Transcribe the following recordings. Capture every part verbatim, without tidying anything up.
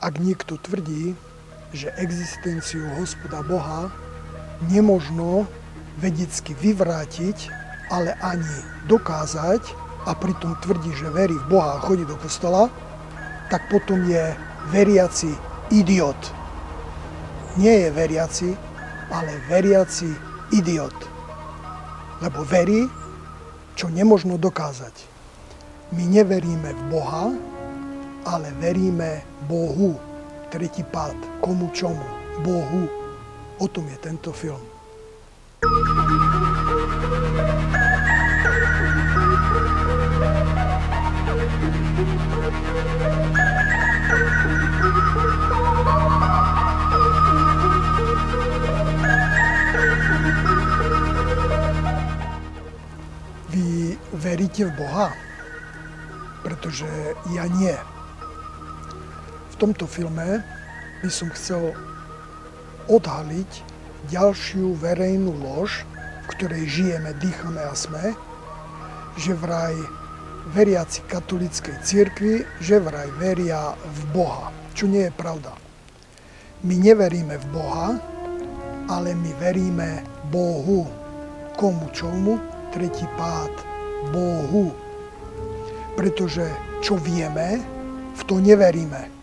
Ak niekto tvrdí, že existenciu Hospoda Boha nemožno vedecky vyvrátiť, ale ani dokázať, a pritom tvrdí, že verí v Boha a chodí do kostola, tak potom je veriaci idiot. Nie je veriaci, ale veriaci idiot. Lebo verí, čo nemožno dokázať. My neveríme v Boha, ale veríme Bohu. Tretí pád. Komu čomu? Bohu. O tom je tento film. Vy veríte v Boha? Pretože ja nie. V tomto filme by som chcel odhaliť ďalšiu verejnú lož, v ktorej žijeme, dýchame a sme, že vraj veriaci katolíckej cirkvi, že vraj veria v Boha, čo nie je pravda. My neveríme v Boha, ale my veríme Bohu. Komu čomu? Tretí pád. Bohu. Pretože čo vieme, v to neveríme.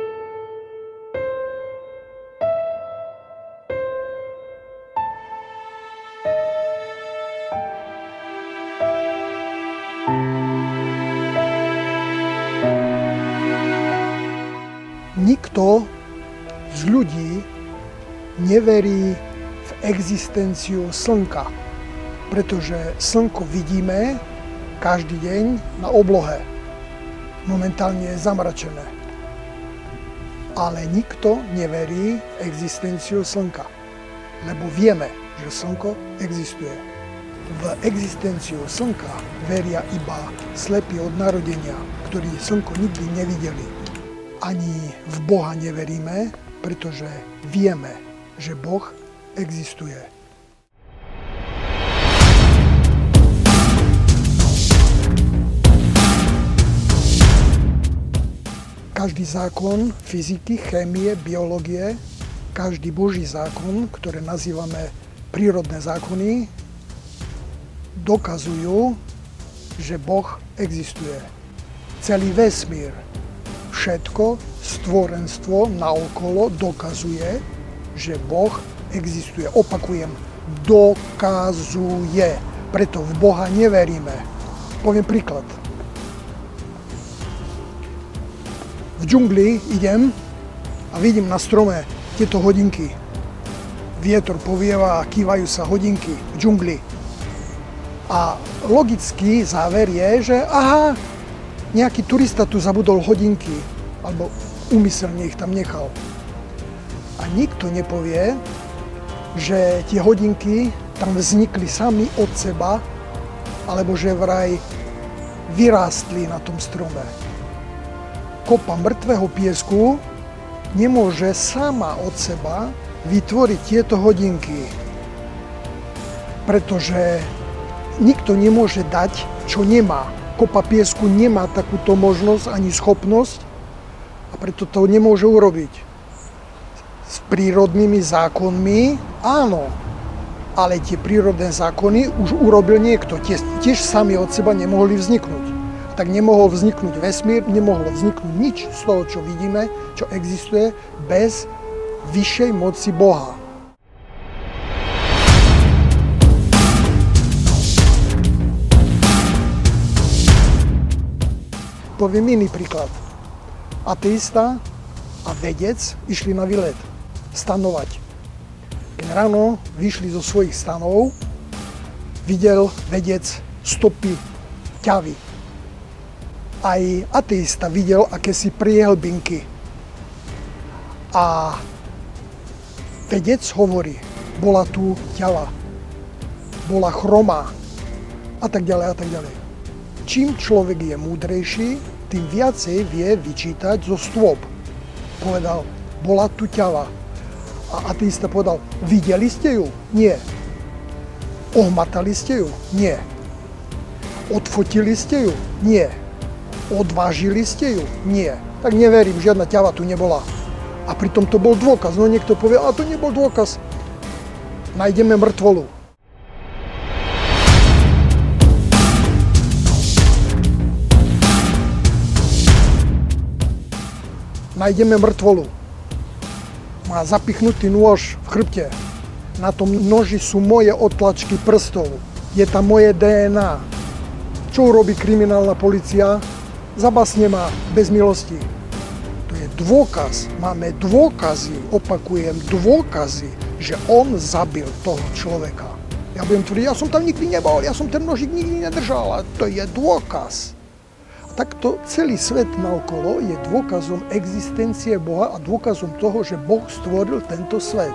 Nikto z ľudí neverí v existenciu slnka, pretože slnko vidíme každý deň na oblohe. Momentálne je zamračené. Ale nikto neverí v existenciu slnka, lebo vieme, že slnko existuje. V existenciu slnka veria iba slepí od narodenia, ktorí slnko nikdy nevideli. Ani v Boha neveríme, pretože vieme, že Boh existuje. Každý zákon fyziky, chémie, biológie, každý Boží zákon, ktoré nazývame prírodné zákony, dokazujú, že Boh existuje. Celý vesmír, všetko stvorenstvo naokolo dokazuje, že Boh existuje. Opakujem, dokazuje. Preto v Boha neveríme. Poviem príklad. V džungli idem a vidím na strome tieto hodinky. Vietor povieva a kývajú sa hodinky v džungli. A logický záver je, že aha, nejaký turista tu zabudol hodinky, alebo úmyselne ich tam nechal. A nikto nepovie, že tie hodinky tam vznikli sami od seba, alebo že vraj vyrástli na tom strome. Kopa mŕtvého piesku nemôže sama od seba vytvoriť tieto hodinky, pretože nikto nemôže dať, čo nemá. Kopa piesku nemá takúto možnosť ani schopnosť a preto to nemôže urobiť. S prírodnými zákonmi áno, ale tie prírodné zákony už urobil niekto. Tiež, tiež sami od seba nemohli vzniknúť. Tak nemohol vzniknúť vesmír, nemohlo vzniknúť nič z toho, čo vidíme, čo existuje, bez vyššej moci Boha. Poviem iný príklad. Ateista a vedec išli na výlet stanovať. Keď ráno vyšli zo svojich stanov, videl vedec stopy ťavy. Aj ateista videl akési priehlbinky. A vedec hovorí, bola tu ťava, bola chromá a tak ďalej a tak ďalej. Čím človek je múdrejší, tým viacej vie vyčítať zo stôp. Povedal, bola tu ťava. A ateista povedal, videli ste ju? Nie. Ohmatali ste ju? Nie. Odfotili ste ju? Nie. Odvážili ste ju? Nie. tak neverím, žiadna ťava tu nebola. A pritom to bol dôkaz. No niekto povie, a to nebol dôkaz. Nájdeme mŕtvolu. Nájdeme mŕtvolu. Má zapichnutý nôž v chrbte. Na tom noži sú moje odtlačky prstov. Je tam moje dé en á. Čo urobí kriminálna polícia? Zabasne ma bez milosti. To je dôkaz. Máme dôkazy, opakujem, dôkazy, že on zabil toho človeka. Ja budem tvrdiť, ja som tam nikdy nebol, ja som ten nožík nikdy nedržal, a to je dôkaz. Takto celý svet naokolo je dôkazom existencie Boha a dôkazom toho, že Boh stvoril tento svet.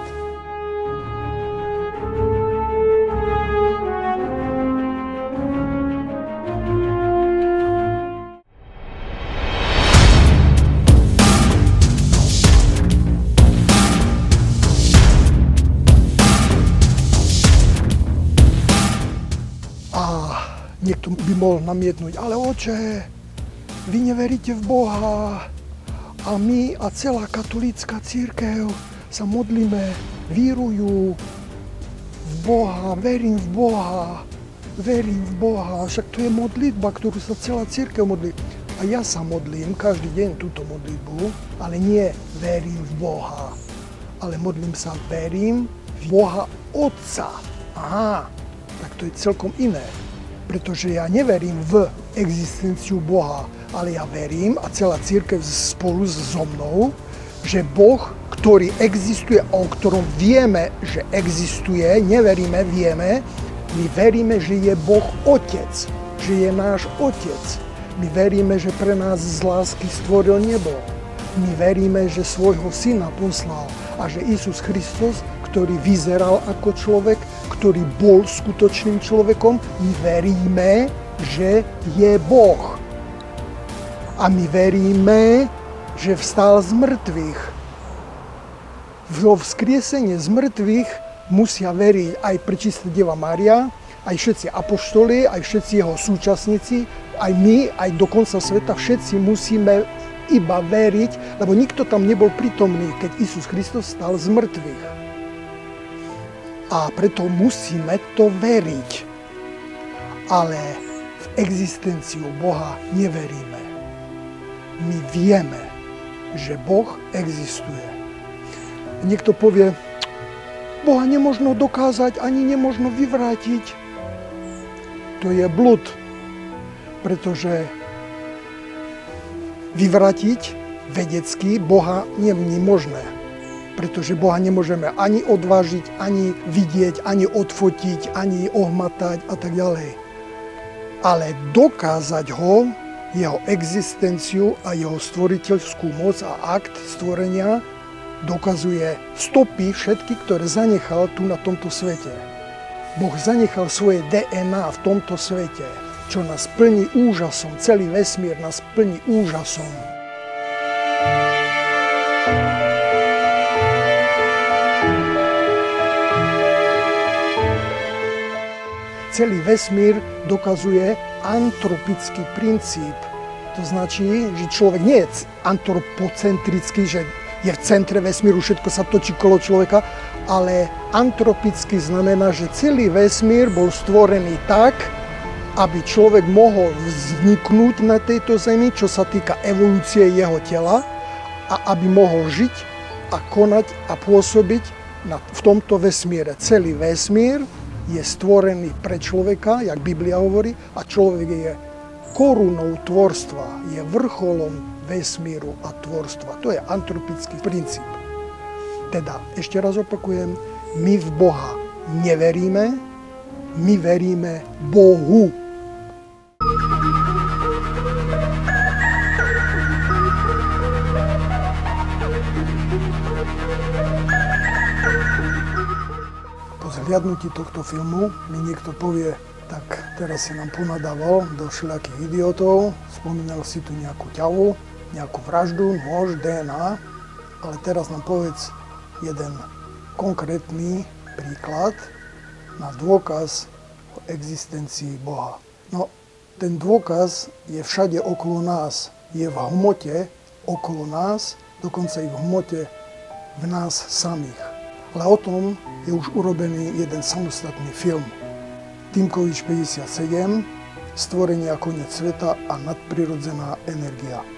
A niekto by mohol namietnúť, ale oče, vy neveríte v Boha a my a celá katolícka cirkev sa modlíme, vírujú v Boha, verím v Boha, verím v Boha. Však to je modlitba, ktorú sa celá cirkev modlí. A ja sa modlím každý deň túto modlitbu, ale nie verím v Boha, ale modlím sa, verím v Boha Otca. Aha, tak to je celkom iné, pretože ja neverím v existenciu Boha, ale ja verím, a celá cirkev spolu so mnou, že Boh, ktorý existuje, o ktorom vieme, že existuje, neveríme, vieme, my veríme, že je Boh Otec, že je náš Otec. My veríme, že pre nás z lásky stvoril nebo. My veríme, že svojho syna poslal a že Isus Kristus, ktorý vyzeral ako človek, ktorý bol skutočným človekom, my veríme, že je Boh. A my veríme, že vstal z mŕtvych. Vo vzkriesenie z mŕtvych musia veriť aj prečistá Deva Mária, aj všetci apoštoli, aj všetci jeho súčasníci, aj my, aj do konca sveta, všetci musíme iba veriť, lebo nikto tam nebol prítomný, keď Isus Kristus vstal z mŕtvych. A preto musíme to veriť. Ale v existenciu Boha neveríme. My vieme, že Boh existuje. Niekto povie, Boha nemožno dokázať, ani nemožno vyvrátiť. To je blud, pretože vyvrátiť vedecky Boha nie je možné. Pretože Boha nemôžeme ani odvážiť, ani vidieť, ani odfotiť, ani ohmatať a tak ďalej. Ale dokázať ho, jeho existenciu a jeho stvoriteľskú moc a akt stvorenia dokazuje stopy všetky, ktoré zanechal tu na tomto svete. Boh zanechal svoje dé en á v tomto svete, čo nás plní úžasom, celý vesmír nás plní úžasom. Celý vesmír dokazuje antropický princíp. To značí, že človek nie je antropocentrický, že je v centre vesmíru, všetko sa točí kolo človeka, ale antropický znamená, že celý vesmír bol stvorený tak, aby človek mohol vzniknúť na tejto zemi, čo sa týka evolúcie jeho tela, a aby mohol žiť a konať a pôsobiť na, v tomto vesmíre. Celý vesmír je stvorený pre človeka, jak Biblia hovorí, a človek je korunou tvorstva, je vrcholom vesmíru a tvorstva. To je antropický princíp. Teda, ešte raz opakujem, my v Boha neveríme, my veríme Bohu. Po zhliadnutí tohto filmu mi niekto povie, tak teraz si nám ponadával do všelijakých idiotov, spomínal si tu nejakú ťavu, nejakú vraždu, nôž, dé en á, ale teraz nám povedz jeden konkrétny príklad na dôkaz o existencii Boha. No, ten dôkaz je všade okolo nás, je v hmote okolo nás, dokonca i v hmote v nás samých. Ale o tom je už urobený jeden samostatný film. Týmkovič päťdesiatsedem, Stvorenie a koniec sveta a nadprirodzená energia.